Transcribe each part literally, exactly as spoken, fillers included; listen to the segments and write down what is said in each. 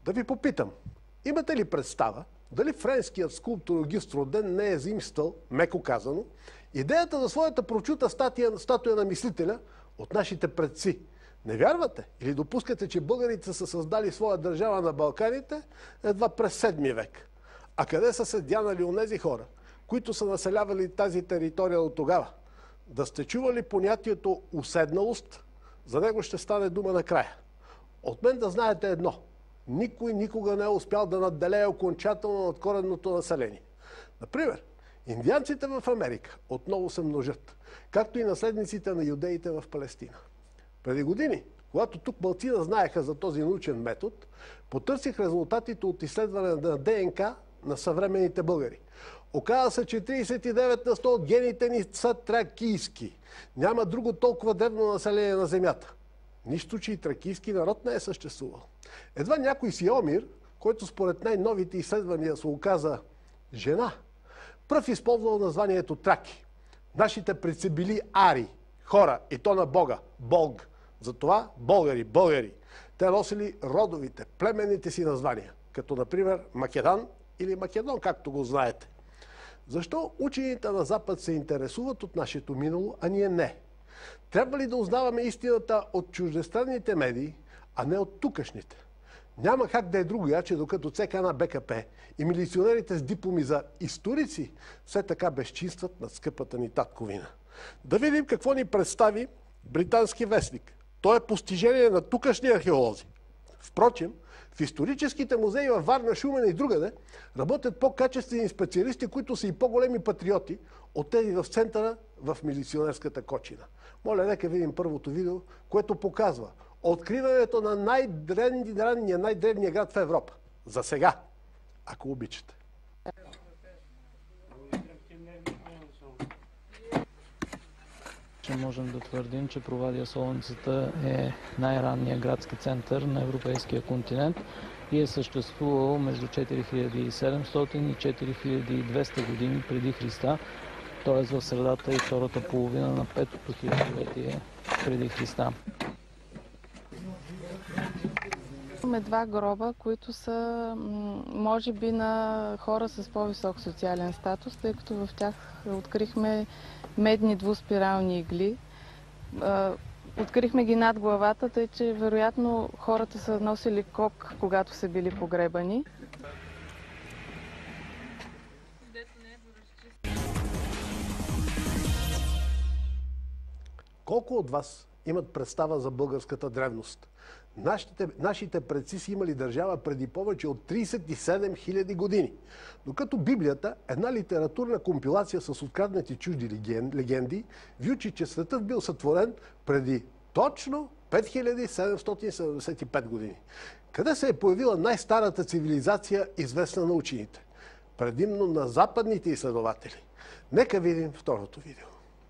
Да ви попитам, имате ли представа дали френският скулптор Огюст Роден не е заимствал, меко казано, идеята за своята прочута статия, статуя на мислителя от нашите предци? Не вярвате или допускате, че българите са създали своя държава на Балканите едва през седми век? А къде са седянали онези хора, които са населявали тази територия от тогава? Да сте чували понятието уседналост? За него ще стане дума накрая. От мен да знаете едно. Никой никога не е успял да надделее окончателно над коренното население. Например, индианците в Америка отново се множат, както и наследниците на юдеите в Палестина. Преди години, когато тук малцина знаеха за този научен метод, потърсих резултатите от изследване на ДНК на съвременните българи. Оказа се, че тридесет и девет на сто от гените ни са тракийски. Няма друго толкова древно население на Земята. Нищо, че и тракийски народ не е съществувал. Едва някой си Омир, който според най-новите изследвания се оказа жена, пръв използвал названието Траки. Нашите предци били ари, хора, и то на Бога, Бог. Затова българи, българи. Те носили родовите, племенните си названия, като например Македан или Македон, както го знаете. Защо учените на Запад се интересуват от нашето минало, а ние не? Трябва ли да узнаваме истината от чуждестранните медии, а не от тукашните? Няма как да е другояче, докато ЦК на БКП и милиционерите с дипломи за историци все така безчинстват над скъпата ни татковина. Да видим какво ни представи британски вестник. То е постижение на тукашни археолози. Впрочем, в историческите музеи във Варна, Шумен и другаде работят по-качествени специалисти, които са и по-големи патриоти от тези в центъра в милиционерската кочина. Моля, нека видим първото видео, което показва откриването на най-древния, най-древния град в Европа. За сега, ако обичате. Че можем да твърдим, че Провадия Солницата е най-ранният градски център на европейския континент и е съществувал между четири хиляди и седемстотин и четири хиляди и двеста години преди Христа, т.е. в средата и втората половина на петото хилядолетие преди Христа. Имаме два гроба, които са може би на хора с по-висок социален статус, тъй като в тях открихме медни двуспирални игли. Открихме ги над главата, тъй че вероятно хората са носили кок, когато са били погребани. Колко от вас имат представа за българската древност? Нашите, нашите предци си имали държава преди повече от тридесет и седем хиляди години. Докато Библията, една литературна компилация с откраднати чужди легенди, ви учи, че светът бил сътворен преди точно пет хиляди седемстотин седемдесет и пет години. Къде се е появила най-старата цивилизация, известна на учените? Предимно на западните изследователи. Нека видим второто видео.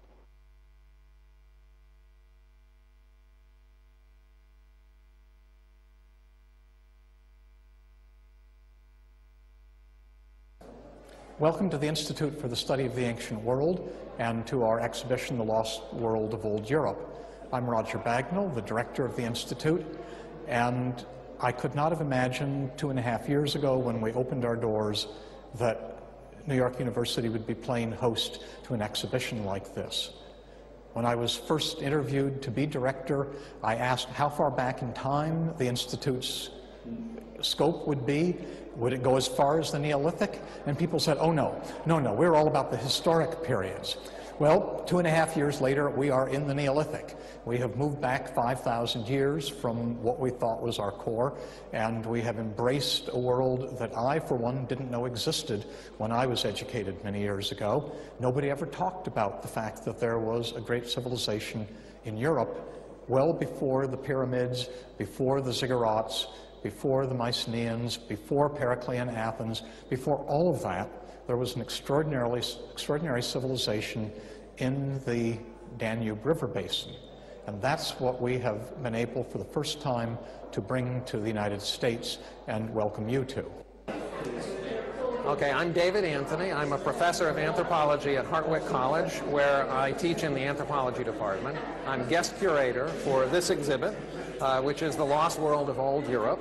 Welcome to the Institute for the Study of the Ancient World and to our exhibition, The Lost World of Old Europe. I'm Roger Bagnall, the director of the Institute, and I could not have imagined two and a half years ago when we opened our doors that New York University would be playing host to an exhibition like this. When I was first interviewed to be director, I asked how far back in time the Institute's scope would be. Would it go as far as the Neolithic? And people said, oh no, no, no, we're all about the historic periods. Well, two and a half years later, we are in the Neolithic. We have moved back five thousand years from what we thought was our core, and we have embraced a world that I, for one, didn't know existed when I was educated many years ago. Nobody ever talked about the fact that there was a great civilization in Europe well before the pyramids, before the ziggurats, before the Mycenaeans, before Periclean Athens, before all of that, there was an extraordinarily, extraordinary civilization in the Danube River Basin. And that's what we have been able for the first time to bring to the United States and welcome you to. Okay, I'm David Anthony. I'm a professor of anthropology at Hartwick College, where I teach in the anthropology department. I'm guest curator for this exhibit, uh, which is The Lost World of Old Europe.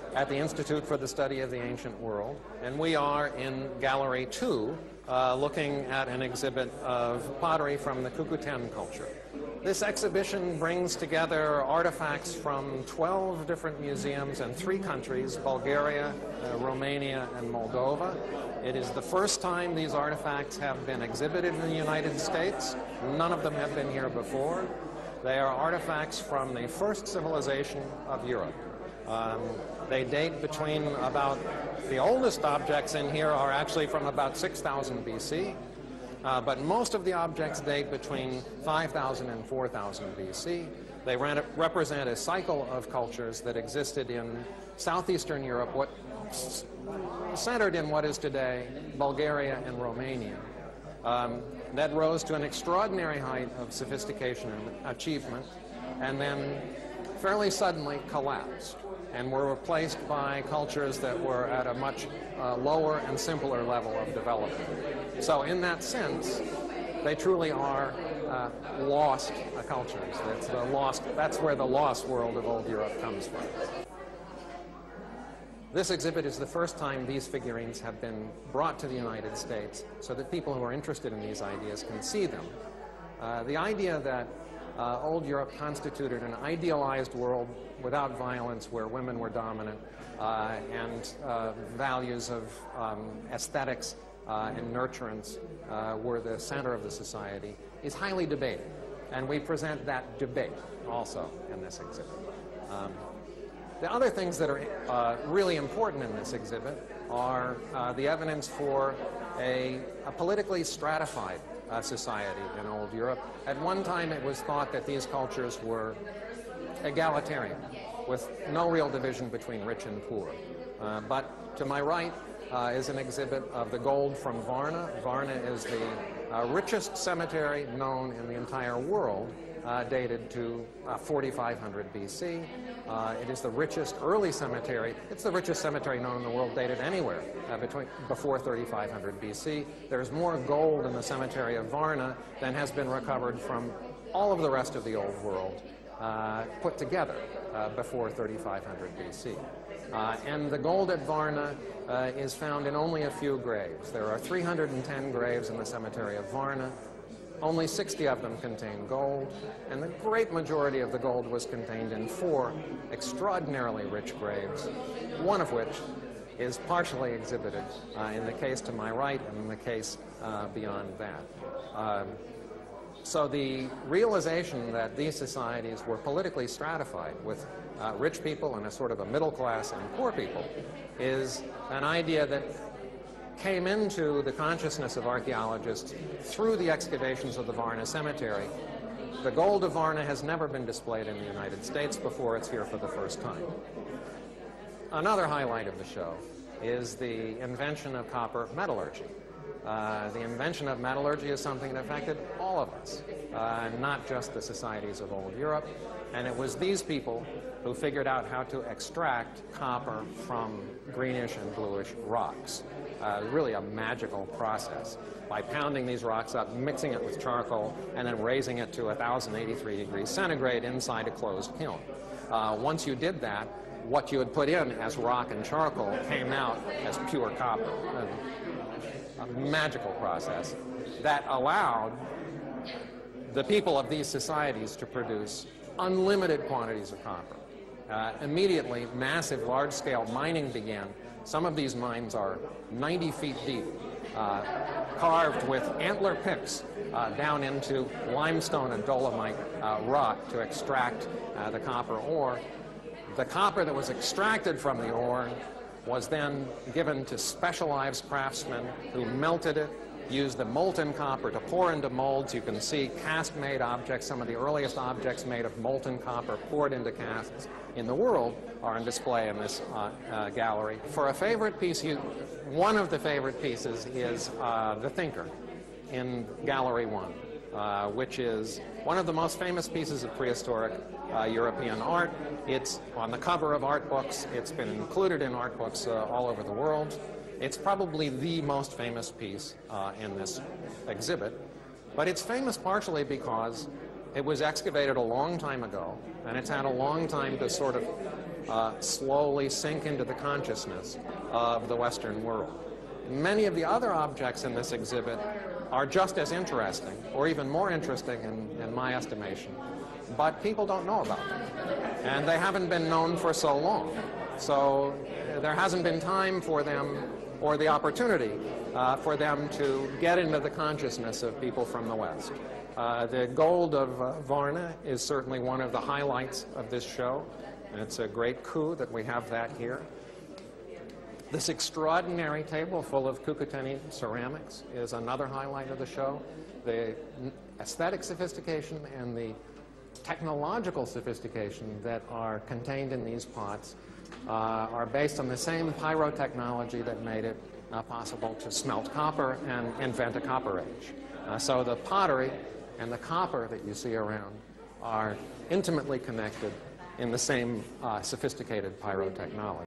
at the Institute for the Study of the Ancient World, and we are in Gallery two, uh, looking at an exhibit of pottery from the Cucutaen culture. This exhibition brings together artifacts from twelve different museums in three countries, Bulgaria, uh, Romania, and Moldova. It is the first time these artifacts have been exhibited in the United States. None of them have been here before. They are artifacts from the first civilization of Europe. Um, they date between about, the oldest objects in here are actually from about six thousand B C, uh, but most of the objects date between five thousand and four thousand B C. They ran, represent a cycle of cultures that existed in southeastern Europe, what centered in what is today Bulgaria and Romania. Um, that rose to an extraordinary height of sophistication and achievement, and then fairly suddenly collapsed, and were replaced by cultures that were at a much uh, lower and simpler level of development. So in that sense, they truly are uh, lost uh, cultures. That's, the lost, that's where the lost world of old Europe comes from. This exhibit is the first time these figurines have been brought to the United States so that people who are interested in these ideas can see them. Uh, the idea that uh, old Europe constituted an idealized world without violence, where women were dominant, uh, and uh, values of um, aesthetics uh, and nurturance uh, were the center of the society, is highly debated. And we present that debate also in this exhibit. Um, The other things that are uh, really important in this exhibit are uh, the evidence for a, a politically stratified uh, society in old Europe. At one time, it was thought that these cultures were egalitarian, with no real division between rich and poor. Uh, but to my right uh, is an exhibit of the gold from Varna. Varna is the uh, richest cemetery known in the entire world, Uh, dated to uh, forty-five hundred B C. Uh, it is the richest early cemetery. It's the richest cemetery known in the world dated anywhere uh, between, before thirty-five hundred B C. There's more gold in the cemetery of Varna than has been recovered from all of the rest of the old world uh, put together uh, before thirty-five hundred B C. Uh, and the gold at Varna uh, is found in only a few graves. There are three hundred ten graves in the cemetery of Varna. Only sixty of them contain gold, and the great majority of the gold was contained in four extraordinarily rich graves, one of which is partially exhibited uh, in the case to my right and in the case uh, beyond that. Um, so the realization that these societies were politically stratified with uh, rich people and a sort of a middle class and poor people is an idea that came into the consciousness of archaeologists through the excavations of the Varna cemetery. The gold of Varna has never been displayed in the United States before. It's here for the first time. Another highlight of the show is the invention of copper metallurgy. Uh, the invention of metallurgy is something that affected all of us, uh, not just the societies of old Europe. And it was these people who figured out how to extract copper from greenish and bluish rocks. Uh, really a magical process. By pounding these rocks up, mixing it with charcoal, and then raising it to one thousand eighty-three degrees centigrade inside a closed kiln. Uh, once you did that, what you had put in as rock and charcoal came out as pure copper. A, a magical process that allowed the people of these societies to produce unlimited quantities of copper. Uh, immediately, massive, large-scale mining began. Some of these mines are ninety feet deep, uh, carved with antler picks uh, down into limestone and dolomite uh, rock to extract uh, the copper ore. The copper that was extracted from the ore was then given to specialized craftsmen who melted it, used the molten copper to pour into molds. You can see cast-made objects. Some of the earliest objects made of molten copper poured into casts in the world are on display in this uh, uh, gallery. For a favorite piece, you, one of the favorite pieces is uh, The Thinker in Gallery One, uh, which is one of the most famous pieces of prehistoric uh, European art. It's on the cover of art books. It's been included in art books uh, all over the world. It's probably the most famous piece uh, in this exhibit, but it's famous partially because it was excavated a long time ago, and it's had a long time to sort of uh, slowly sink into the consciousness of the Western world. Many of the other objects in this exhibit are just as interesting, or even more interesting in, in my estimation, but people don't know about them. And they haven't been known for so long. So there hasn't been time for them, or the opportunity uh, for them to get into the consciousness of people from the West. Uh, the gold of uh, Varna is certainly one of the highlights of this show. And it's a great coup that we have that here. This extraordinary table full of Cucuteni ceramics is another highlight of the show. The aesthetic sophistication and the technological sophistication that are contained in these pots uh, are based on the same pyrotechnology that made it uh, possible to smelt copper and invent a copper age. Uh, so the pottery and the copper that you see around are intimately connected in the same uh, sophisticated pyrotechnology.